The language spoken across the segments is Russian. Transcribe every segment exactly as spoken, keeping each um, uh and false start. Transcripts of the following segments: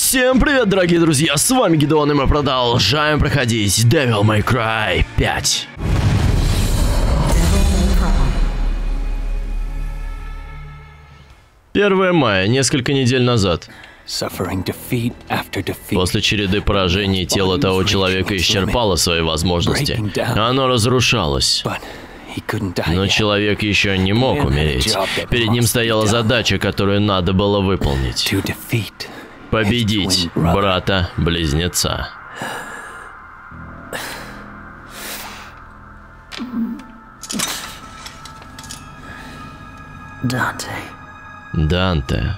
Всем привет, дорогие друзья, с вами Гидеон, и мы продолжаем проходить Devil May Cry пять. первое мая, несколько недель назад. После череды поражений тело того человека исчерпало свои возможности. Оно разрушалось. Но человек еще не мог умереть. Перед ним стояла задача, которую надо было выполнить. Победить брата-близнеца. Данте. Данте.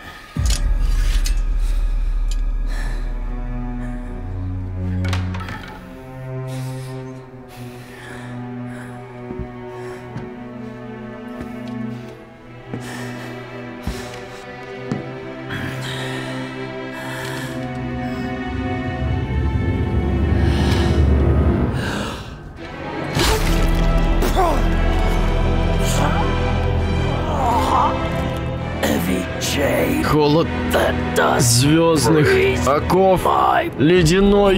Холод звездных оков, ледяной.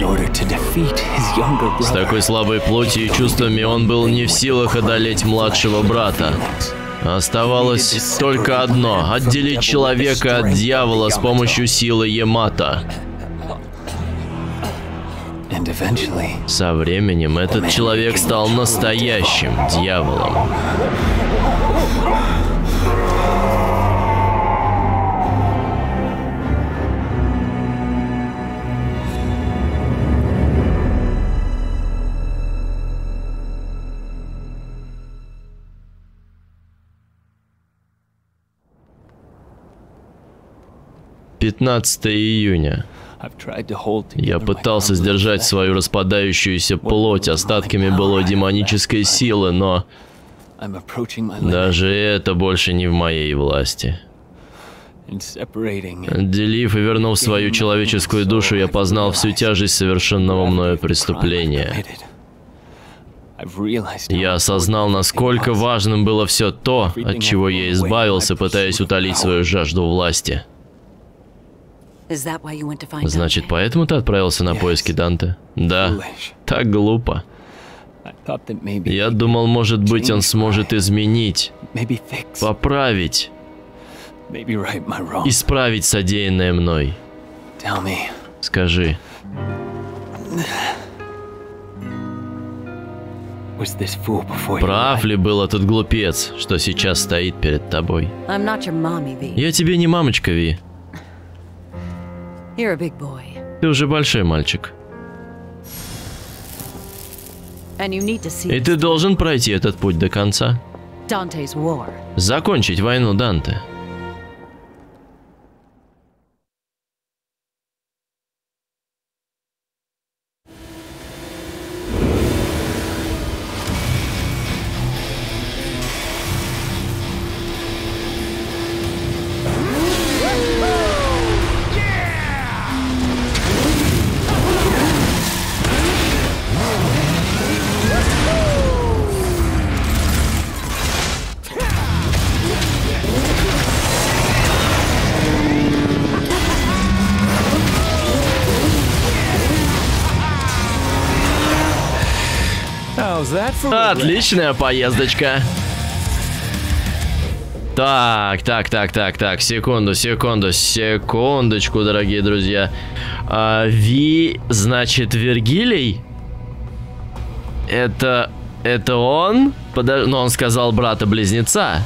С такой слабой плотью и чувствами он был не в силах одолеть младшего брата. Оставалось только одно — отделить человека от дьявола с помощью силы Ямато. Со временем этот человек стал настоящим дьяволом. пятнадцатое июня. Я пытался сдержать свою распадающуюся плоть остатками былой демонической силы, но даже это больше не в моей власти. Отделив и вернув свою человеческую душу, я познал всю тяжесть совершенного мною преступления. Я осознал, насколько важным было все то, от чего я избавился, пытаясь утолить свою жажду власти. Значит, поэтому ты отправился на поиски Данте? Да, так глупо. Я думал, может быть, он сможет изменить, поправить, исправить содеянное мной. Скажи. Прав ли был этот глупец, что сейчас стоит перед тобой? Я тебе не мамочка, Ви. Ты уже большой мальчик. И ты должен пройти этот путь до конца. Закончить войну Данте. Отличная поездочка. Так, так, так, так, так, секунду, секунду, секундочку, дорогие друзья. А, Ви, значит, Вергилий? Это, это он? Подож... Но он сказал брата-близнеца.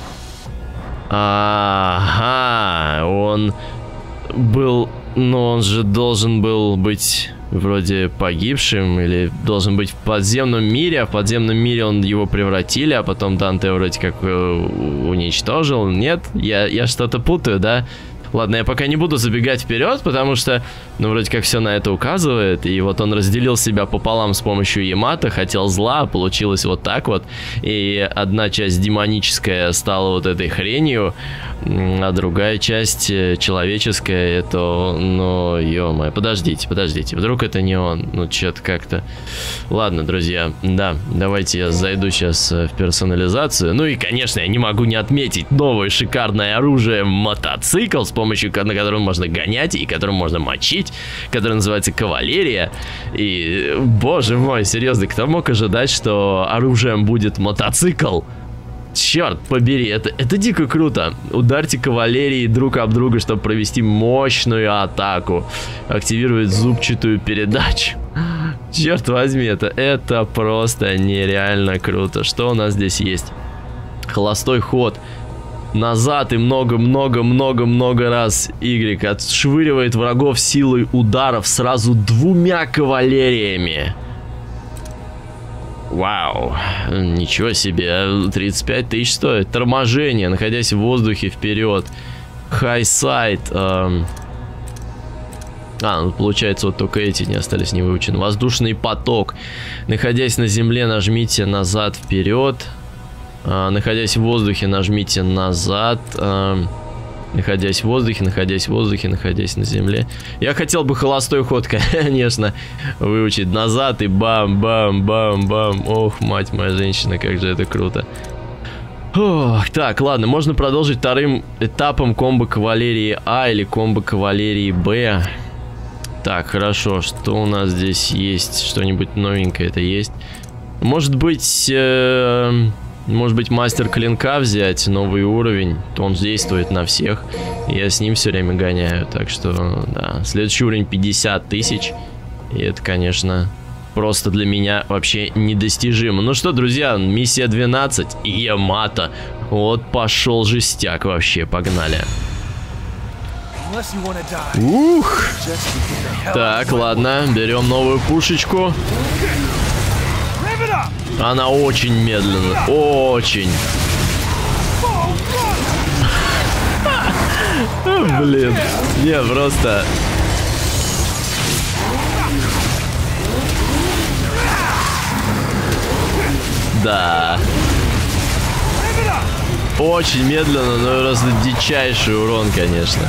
Ага, он был, но он же должен был быть вроде погибшим, или должен быть в подземном мире, а в подземном мире он его превратили, а потом Данте вроде как уничтожил. Нет? Я, я что-то путаю, да? Ладно, я пока не буду забегать вперед, потому что, ну, вроде как все на это указывает. И вот он разделил себя пополам с помощью Ямато, хотел зла, получилось вот так вот. И одна часть демоническая стала вот этой хренью, А другая часть, человеческая, это, ну, ё-моё, подождите, подождите, вдруг это не он, ну, что-то как-то. Ладно, друзья, да, давайте я зайду сейчас в персонализацию. Ну и, конечно, я не могу не отметить новое шикарное оружие мотоцикл, с помощью на котором можно гонять и которым можно мочить, который называется кавалерия. И, боже мой, серьезно, кто мог ожидать, что оружием будет мотоцикл? Черт побери, это, это дико круто. Ударьте кавалерией друг об друга, чтобы провести мощную атаку. Активировать зубчатую передачу. Черт возьми, это, это просто нереально круто. Что у нас здесь есть? Холостой ход. Назад и много-много-много-много раз Y отшвыривает врагов силой ударов сразу двумя кавалериями. Вау, ничего себе, тридцать пять тысяч стоит. Торможение, находясь в воздухе, вперед. Хайсайд. Эм... А, ну получается вот только эти не остались не выучены. Воздушный поток. Находясь на земле, нажмите назад, вперед. Э, находясь в воздухе, нажмите назад. Э, находясь в воздухе, находясь в воздухе, находясь на земле. Я хотел бы холостой ход, конечно, выучить. Назад и бам-бам-бам-бам. Ох, мать моя женщина, как же это круто. Ох, так, ладно, можно продолжить вторым этапом комбо кавалерии А или комбо кавалерии Б. Так, хорошо, что у нас здесь есть? Что-нибудь новенькое это есть? Может быть... Э Может быть, мастер клинка взять, новый уровень, то он действует на всех. Я с ним все время гоняю, так что, да. Следующий уровень пятьдесят тысяч. И это, конечно, просто для меня вообще недостижимо. Ну что, друзья, миссия двенадцать и Ямато. Вот пошел жестяк вообще, погнали. Ух! Так, ладно, берем новую пушечку. Она очень медленно, очень. Блин, не, просто... Да. Очень медленно, но просто дичайший урон, конечно.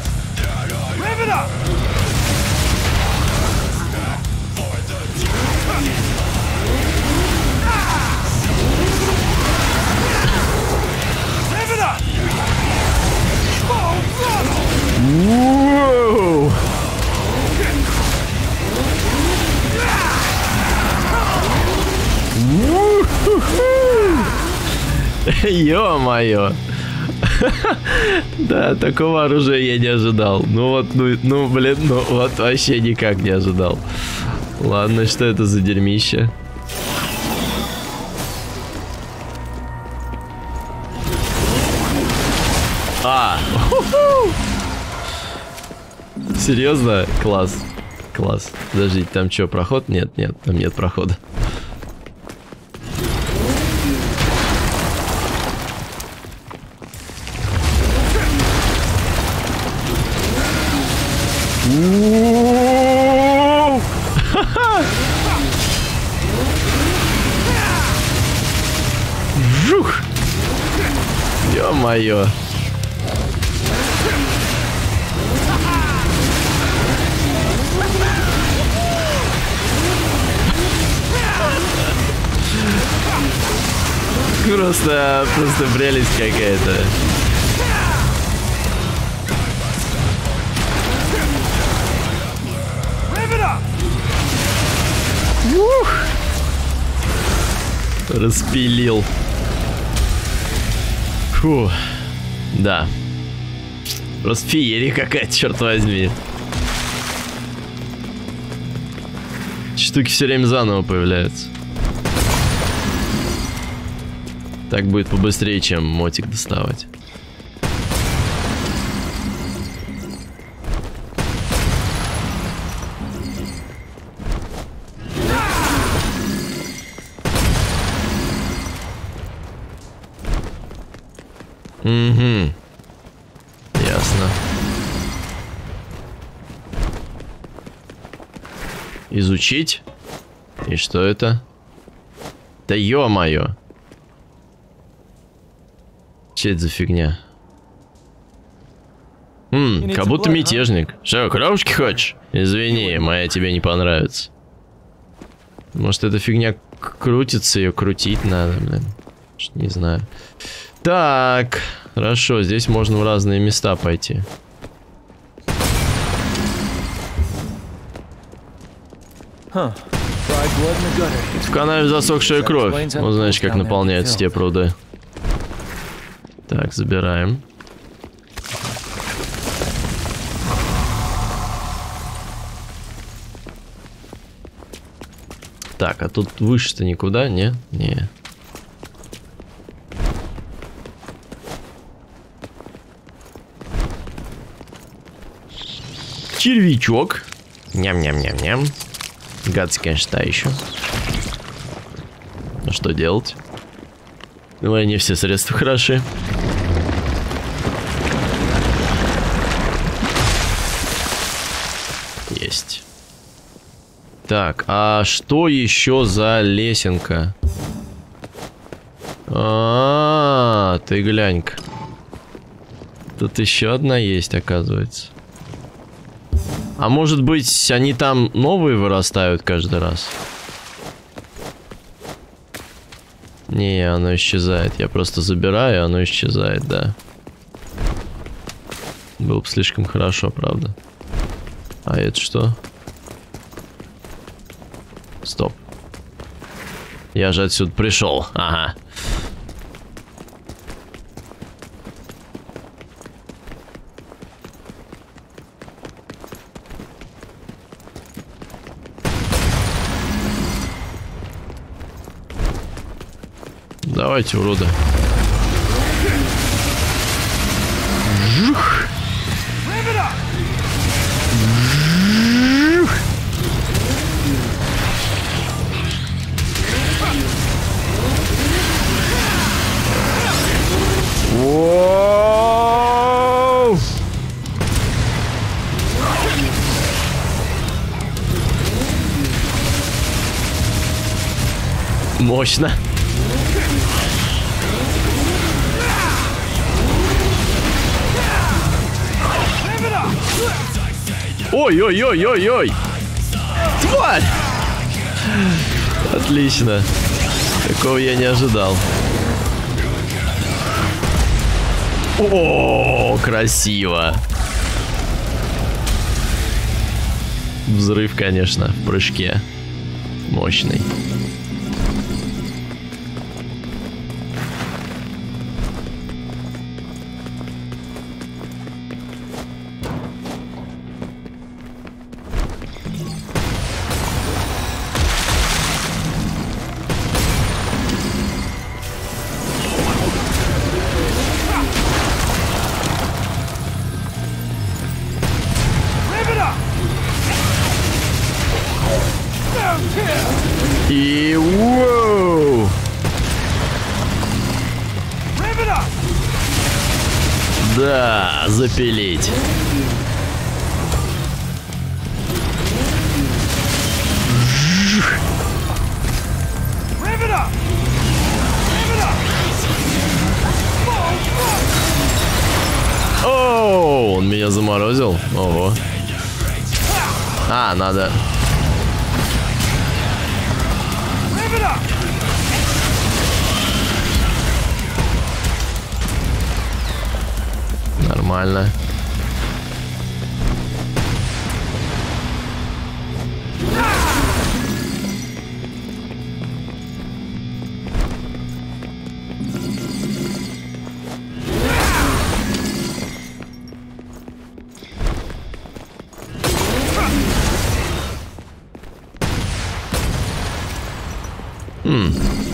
Воу! Ё-моё! Да, такого оружия я не ожидал. Ну вот, ну, ну, блин, ну вот вообще никак не ожидал. Ладно, что это за дерьмище? А! Серьезно? Класс. Класс. Подождите, там что, проход? Нет, нет, там нет прохода. Жух! Ё-моё! Просто, просто прелесть какая-то. Ух! Распилил. Фу. Да. Просто феерия какая-то, черт возьми. Штуки все время заново появляются. Так будет побыстрее, чем мотик доставать. Угу. Ясно. Изучить? И что это? Да ё-моё. Что это за фигня? Ммм, как будто мятежник. Что, кровушки хочешь? Извини, моя тебе не понравится. Может, эта фигня крутится, ее крутить надо, блин. Не знаю. Так, хорошо, здесь можно в разные места пойти. В канаве засохшая кровь. Ну, знаешь, как наполняются те пруды. Так, забираем. Так, а тут выше-то никуда, не? Не. Червячок. Ням-ням-ням-ням. Гадский, конечно, та еще. Ну что делать? Ну, они все средства хороши. Есть. Так, а что еще за лесенка? А, -а, -а ты глянь-ка. Тут еще одна есть, оказывается. А может быть, они там новые вырастают каждый раз? Не, оно исчезает. Я просто забираю, оно исчезает, да. Было бы слишком хорошо, правда. А это что? Стоп. Я же отсюда пришел. Ага. Давайте, уроды. Жух. Жух. Воу. Мощно. Ой-ой-ой-ой-ой! Тварь! Отлично. Такого я не ожидал. О, красиво. Взрыв, конечно, в прыжке. Мощный. И воу! Да, запилить. О, он меня заморозил. Ого. А, надо. Нормально. Хм.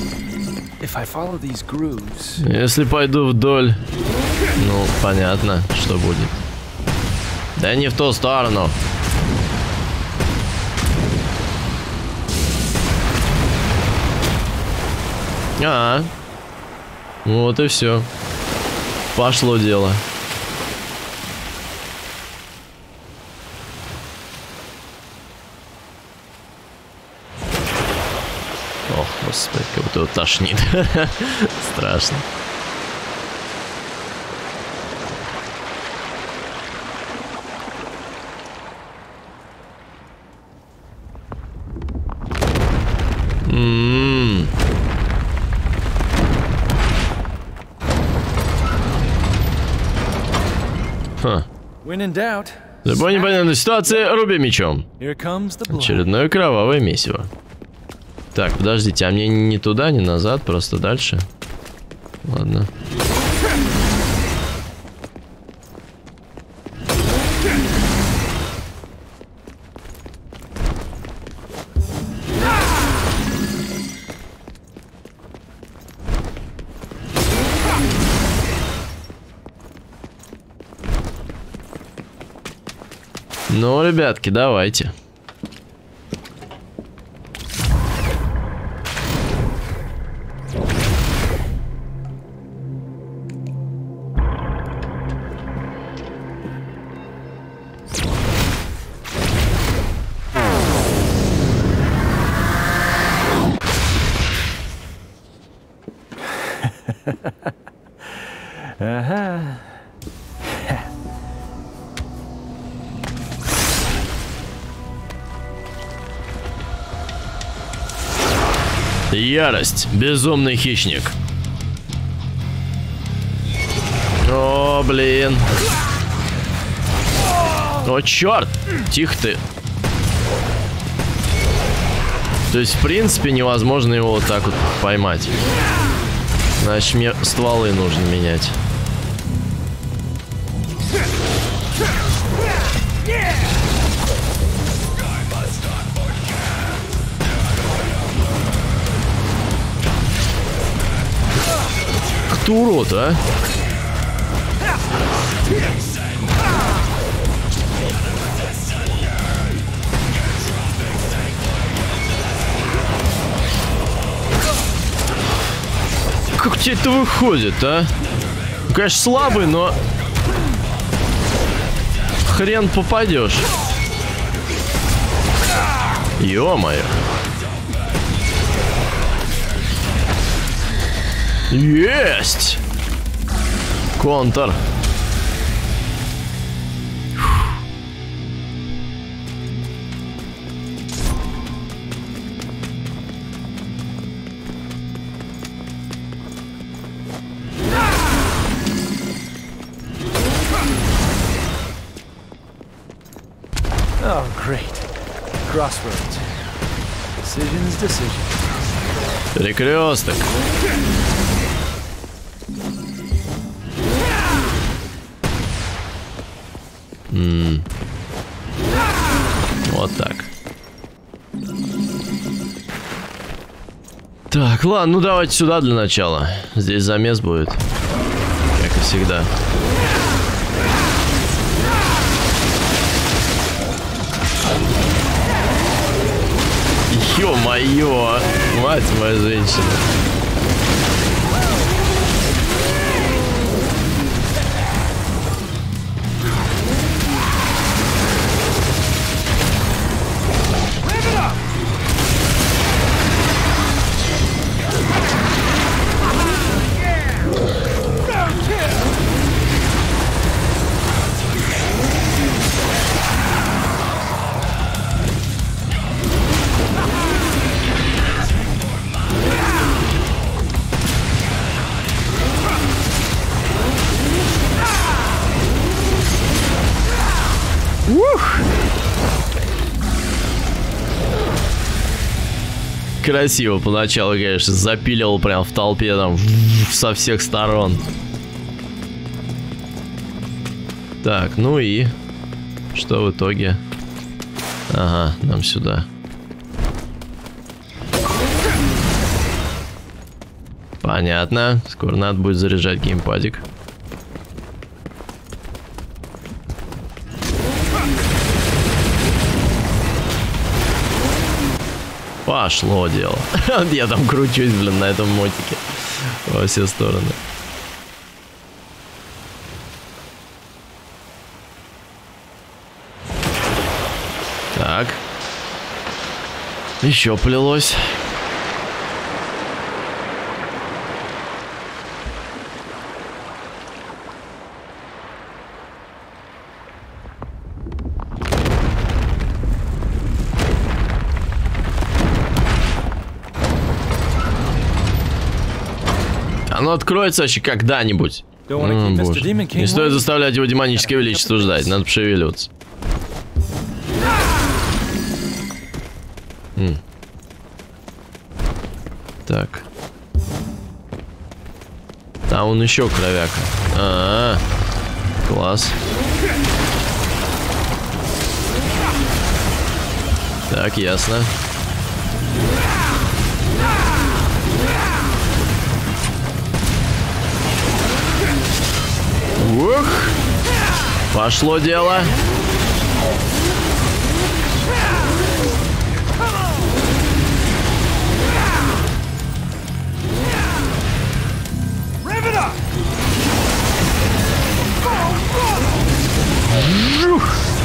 Если пойду вдоль, ну, понятно, что будет. Да не в ту сторону. А, вот и все. Пошло дело. Ох, господи, как будто его тошнит. Страшно. М-м-м. Ха. В любой непонятной ситуации руби мечом. Очередное кровавое месиво. Так, подождите, а мне не туда, не назад, просто дальше? Ладно. Ну, ребятки, давайте. Ага. Ярость. Безумный хищник. О, блин. О, черт. Тихо ты. То есть, в принципе, невозможно его вот так вот поймать. Значит, мне стволы нужно менять. Кто урод, а? Как тебе это выходит, а? Конечно, слабый, но хрен попадешь. Ё-моё. Есть! Контр. Oh, great. Crossroads. Decisions, decisions. Перекресток. М-м. Вот так. Так, ладно, ну давайте сюда для начала. Здесь замес будет, как и всегда. Ё-моё, мать моя женщина. Ух! Красиво поначалу, конечно, запиливал прям в толпе там со всех сторон. Так, ну и что в итоге? Ага, нам сюда. Понятно. Скоро надо будет заряжать геймпадик. Пошло дело. Я там кручусь, блин, на этом мотике во все стороны. Так. Еще плелось. Оно откроется вообще когда-нибудь. О, боже. Не стоит заставлять его демоническое величество ждать. Надо пошевеливаться. М. Так. Там он еще кровяка. А, -а, а. Класс. Так, ясно. Ух! Пошло дело. Жух!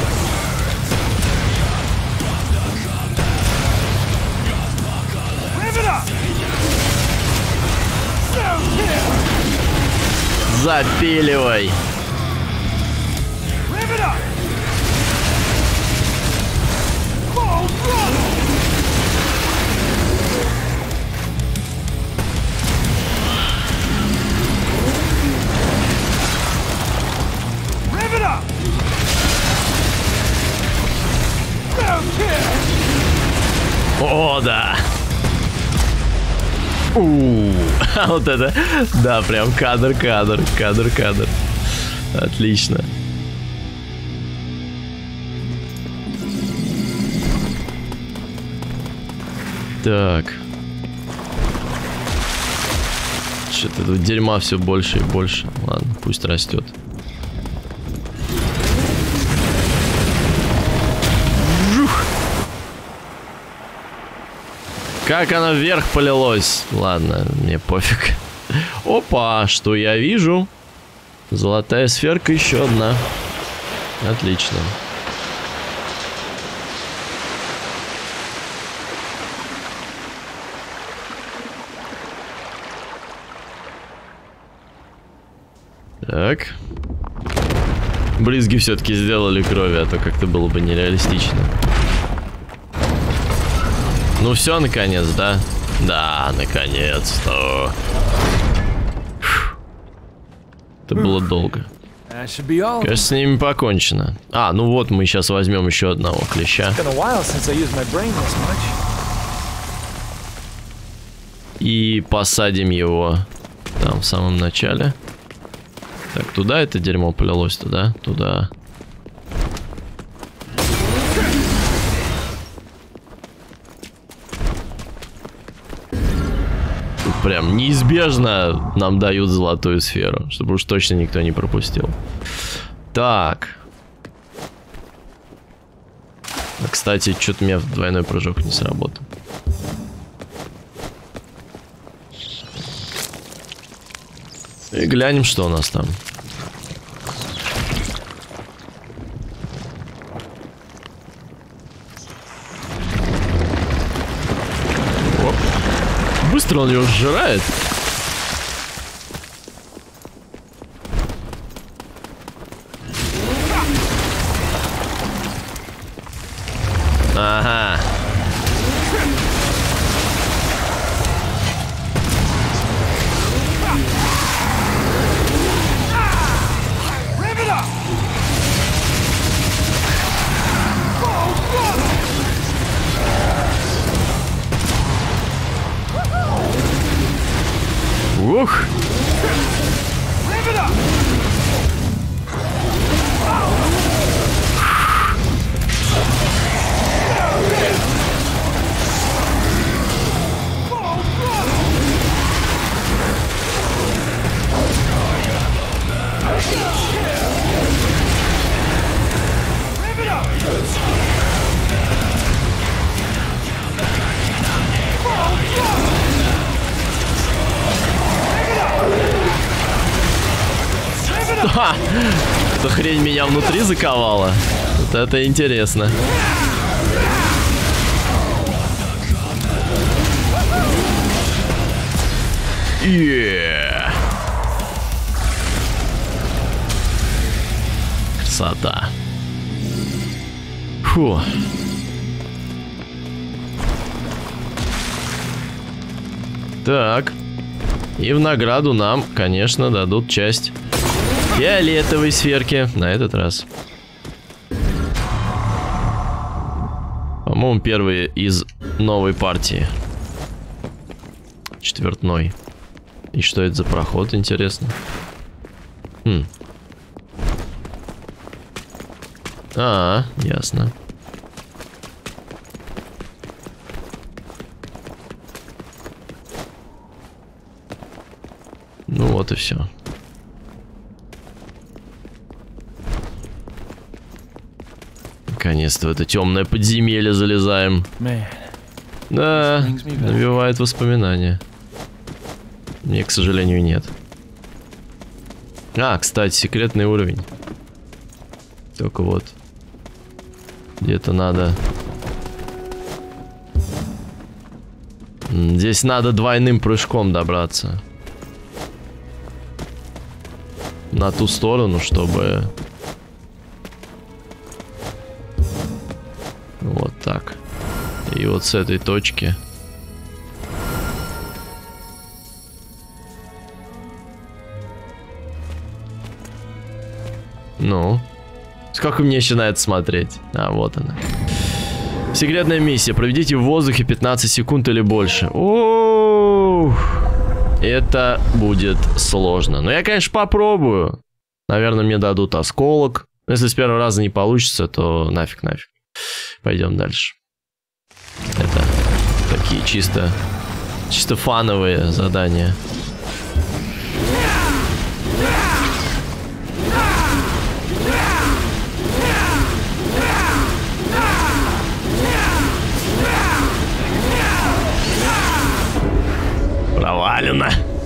Запиливай. О, да. У, вот это, да, прям кадр, кадр, кадр, кадр. Отлично. Так. Что-то тут дерьма все больше и больше. Ладно, пусть растет. Как она вверх полилась. Ладно, мне пофиг. Опа, что я вижу? Золотая сферка, еще одна. Отлично. Так. Брызги все-таки сделали крови, а то как-то было бы нереалистично. Ну все, наконец, да? Да, наконец-то. Это было долго. Кажется, с ними покончено. А, ну вот мы сейчас возьмем еще одного клеща. И посадим его там в самом начале. Так, туда это дерьмо полилось, туда, туда. Прям неизбежно нам дают золотую сферу, чтобы уж точно никто не пропустил. Так. А, кстати, что-то у меня двойной прыжок не сработал. И глянем, что у нас там. Быстро он его сжирает. Ага. Ух! Ха! Эта хрень меня внутри заковала. Вот это интересно. Yeah. Красота. Фу. Так. И в награду нам, конечно, дадут часть фиолетовой сферки на этот раз. По-моему, первые из новой партии. Четвертной. И что это за проход, интересно? Хм. А, ясно. Ну вот и все. Наконец-то в это темное подземелье залезаем. Да, навевает воспоминания. Мне, к сожалению, нет. А, кстати, секретный уровень. Только вот. Где-то надо... Здесь надо двойным прыжком добраться. На ту сторону, чтобы... Вот так. И вот с этой точки... Ну... Сколько мне еще на это смотреть? А, вот она. Секретная миссия. Проведите в воздухе пятнадцать секунд или больше. О, это будет сложно. Но я, конечно, попробую. Наверное, мне дадут осколок. Если с первого раза не получится, то нафиг, нафиг. Пойдем дальше. Это такие чисто, чисто фановые задания. Провалено.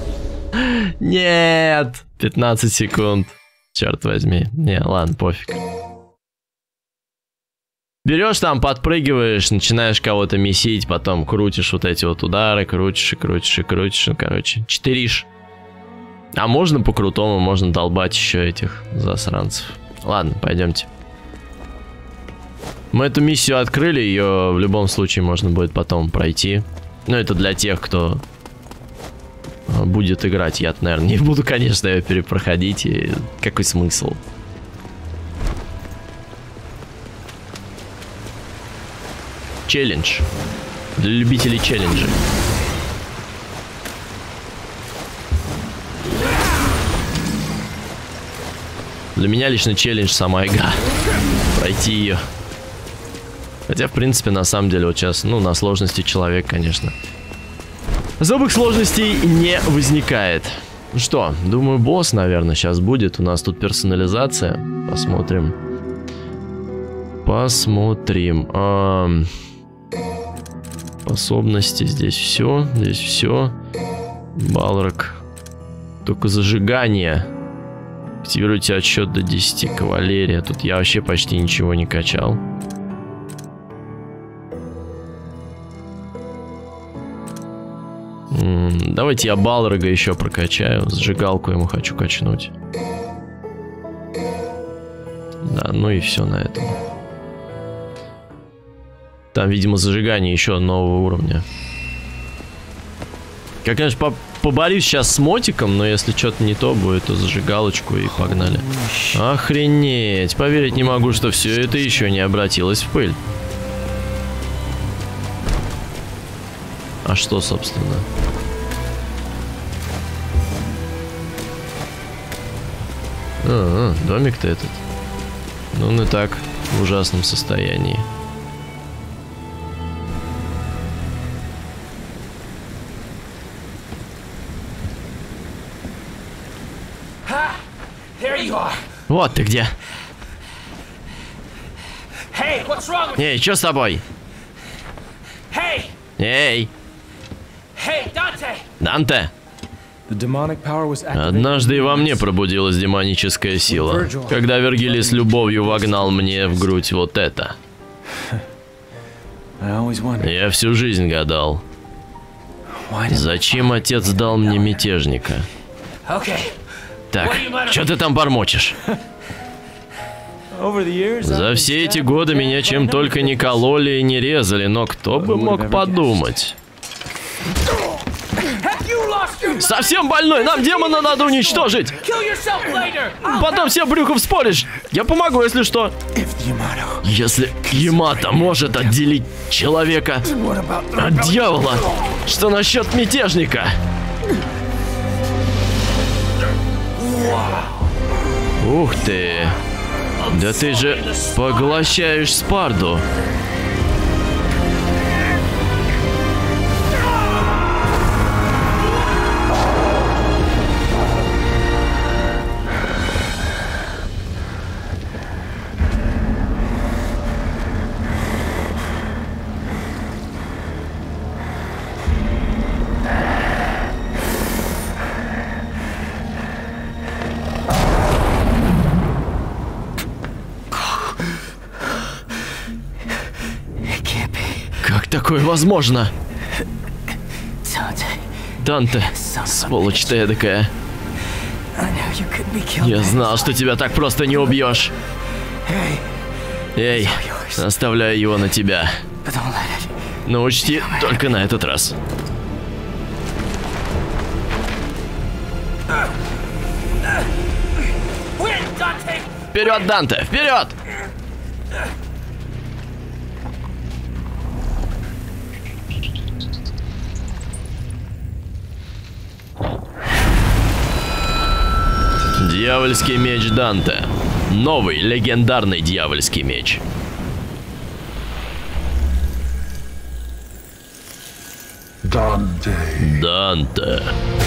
Нет. пятнадцать секунд. Черт возьми. Не, ладно, пофиг. Берешь там, подпрыгиваешь, начинаешь кого-то месить, потом крутишь вот эти вот удары, крутишь и крутишь и крутишь, ну, короче, четыришь. А можно по-крутому, можно долбать еще этих засранцев. Ладно, пойдемте. Мы эту миссию открыли, ее в любом случае можно будет потом пройти. Ну, это для тех, кто... будет играть. Я, наверное, не буду, конечно, ее перепроходить. И какой смысл? Челлендж. Для любителей челленджа. Для меня лично челлендж сама игра. Пройти ее. Хотя, в принципе, на самом деле, вот сейчас, ну, на сложности человек, конечно, особых сложностей не возникает. Ну что, думаю, босс, наверное, сейчас будет. У нас тут персонализация. Посмотрим. Посмотрим. А... Способности. Здесь все. Здесь все. Балрак. Только зажигание. Активируйте отсчет до десяти. Кавалерия. Тут я вообще почти ничего не качал. Давайте я Балрога еще прокачаю. Зажигалку ему хочу качнуть. Да, ну и все на этом. Там, видимо, зажигание еще нового уровня. Я, конечно, по поборюсь сейчас с мотиком, но если что-то не то будет, то зажигалочку и погнали. Охренеть. Поверить не могу, что все это еще не обратилось в пыль. А что, собственно? А, а, домик-то этот. Ну, он и так в ужасном состоянии. Вот ты где. Эй, что с тобой? Эй! Данте! Однажды и во мне пробудилась демоническая сила, когда Вергилий с любовью вогнал мне в грудь вот это. Я всю жизнь гадал, зачем отец дал мне мятежника. Так, что ты там бормочешь? За все эти годы меня чем только не кололи и не резали, но кто бы мог подумать? Совсем больной, нам демона надо уничтожить. Потом все брюхо вспоришь. Я помогу, если что. Если Ямато может отделить человека от дьявола, что насчет мятежника? Ух ты. Да ты же поглощаешь Спарду. Такое возможно. Данте, сволочь ты эдакая. Я знал, что тебя так просто не убьешь. Эй, оставляю его на тебя. Но учти, только на этот раз. Вперед, Данте, вперед! Дьявольский меч Данте. Новый, легендарный дьявольский меч. Данте. Данте.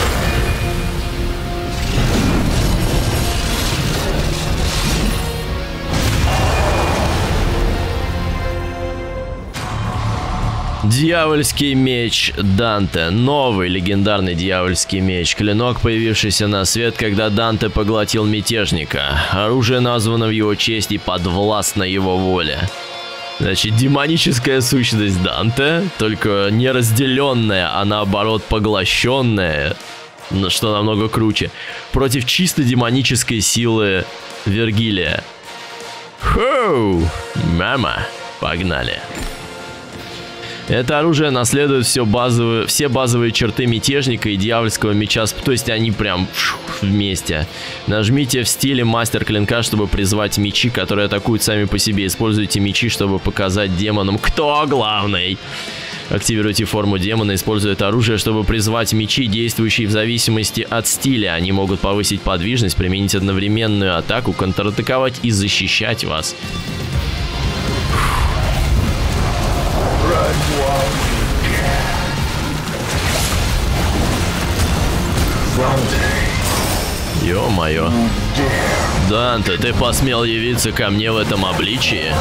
Дьявольский меч Данте. Новый легендарный дьявольский меч. Клинок, появившийся на свет, когда Данте поглотил мятежника. Оружие названо в его честь и подвластно его воле. Значит, демоническая сущность Данте, только не разделенная, а наоборот поглощенная, что намного круче, против чисто демонической силы Вергилия. Хоу! Мама! Погнали! Это оружие наследует все базовые, все базовые черты мятежника и дьявольского меча, то есть они прям вместе. Нажмите в стиле мастер клинка, чтобы призвать мечи, которые атакуют сами по себе. Используйте мечи, чтобы показать демонам, кто главный. Активируйте форму демона, используя это оружие, чтобы призвать мечи, действующие в зависимости от стиля. Они могут повысить подвижность, применить одновременную атаку, контратаковать и защищать вас. Ё-моё. Данте, ты посмел явиться ко мне в этом обличии?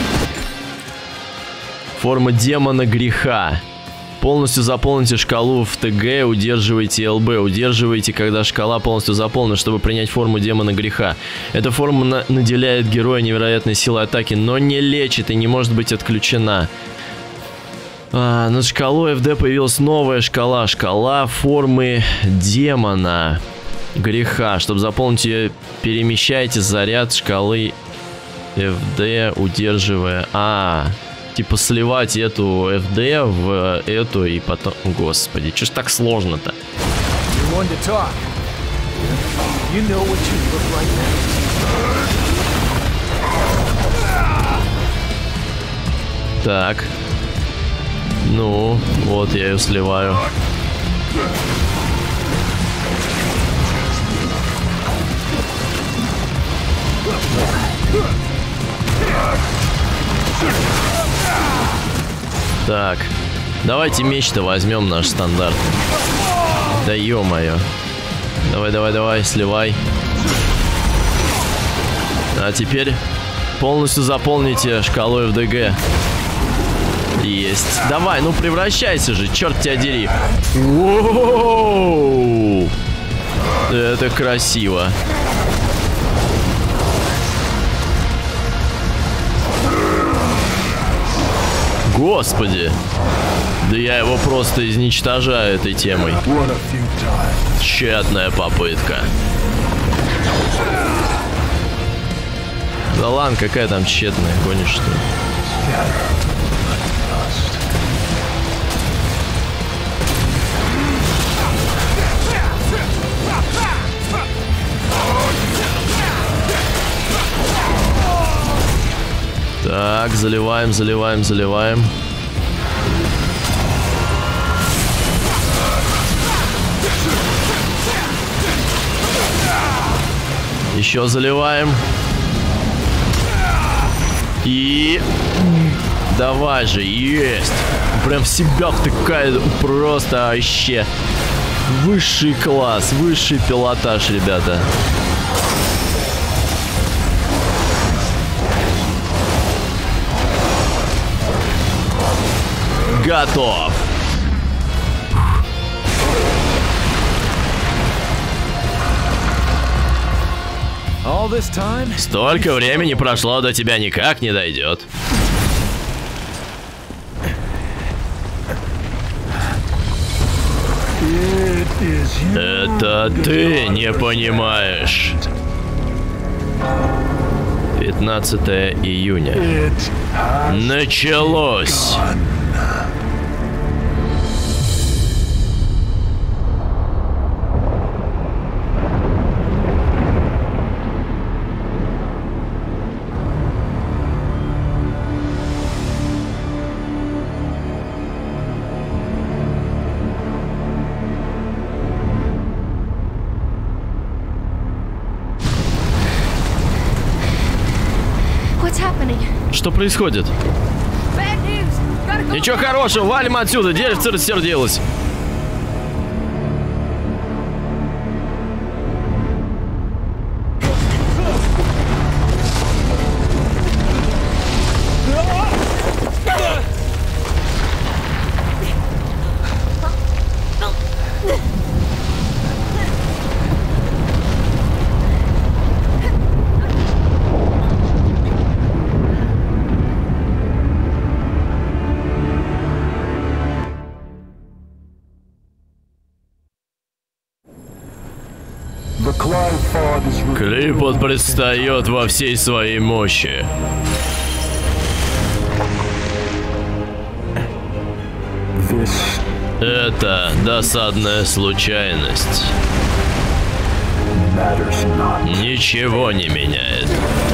Форма демона греха. Полностью заполните шкалу в ТГ, удерживайте ЛБ. Удерживайте, когда шкала полностью заполнена, чтобы принять форму демона греха. Эта форма на наделяет героя невероятной силой атаки, но не лечит и не может быть отключена. А, над шкалой эф дэ появилась новая шкала. Шкала формы демона греха. Чтобы заполнить ее, перемещайте заряд шкалы эф дэ, удерживая... А, типа сливать эту эф дэ в эту и потом... Господи, что ж так сложно-то? Так. Ну, вот я ее сливаю. Так, давайте меч-то возьмем наш стандарт. Да ё-моё. Давай, давай, давай, сливай. А теперь полностью заполните шкалу эф дэ гэ. Есть. Давай, ну превращайся же, черт тебя дери. Воу! Это красиво. Господи. Да я его просто изничтожаю этой темой. Тщетная попытка. Да ладно, какая там тщетная, гонишь что ли? Так, заливаем, заливаем, заливаем. Еще заливаем. И... Давай же, есть. Прям в себя втыкает. Просто вообще. Высший класс, высший пилотаж, ребята. Готов. Столько времени прошло, до тебя никак не дойдет. Это ты не понимаешь. пятнадцатое июня. Началось. Что происходит? Ничего хорошего, валим отсюда, деревце рассердилось. Клипот предстает во всей своей мощи. Это досадная случайность. Ничего не меняет.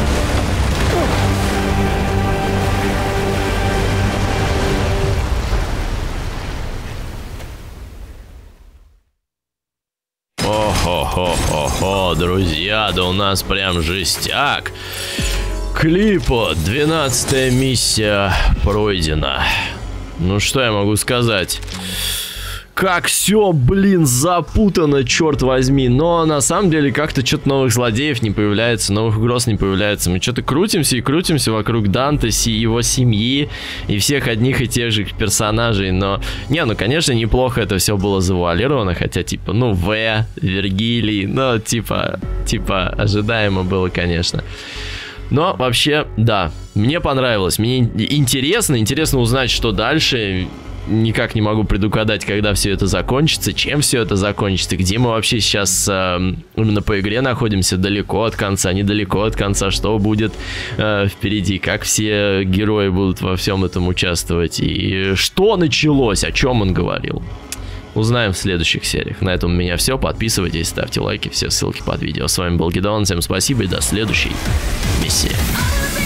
Хо-хо-хо-хо, друзья, да у нас прям жестяк. Клипот, двенадцатая миссия пройдена. Ну что я могу сказать? Как все, блин, запутано, черт возьми. Но на самом деле как-то что-то новых злодеев не появляется, новых угроз не появляется. Мы что-то крутимся и крутимся вокруг Дантеси, его семьи и всех одних и тех же персонажей. Но, не, ну, конечно, неплохо это все было завуалировано. Хотя, типа, ну, В, Вергилий, ну, типа, типа, ожидаемо было, конечно. Но вообще, да, мне понравилось. Мне интересно, интересно узнать, что дальше. Никак не могу предугадать, когда все это закончится, чем все это закончится, где мы вообще сейчас э, именно по игре находимся, далеко от конца, недалеко от конца, что будет э, впереди, как все герои будут во всем этом участвовать, и что началось, о чем он говорил. Узнаем в следующих сериях. На этом у меня все. Подписывайтесь, ставьте лайки, все ссылки под видео. С вами был Гидеон, всем спасибо и до следующей миссии.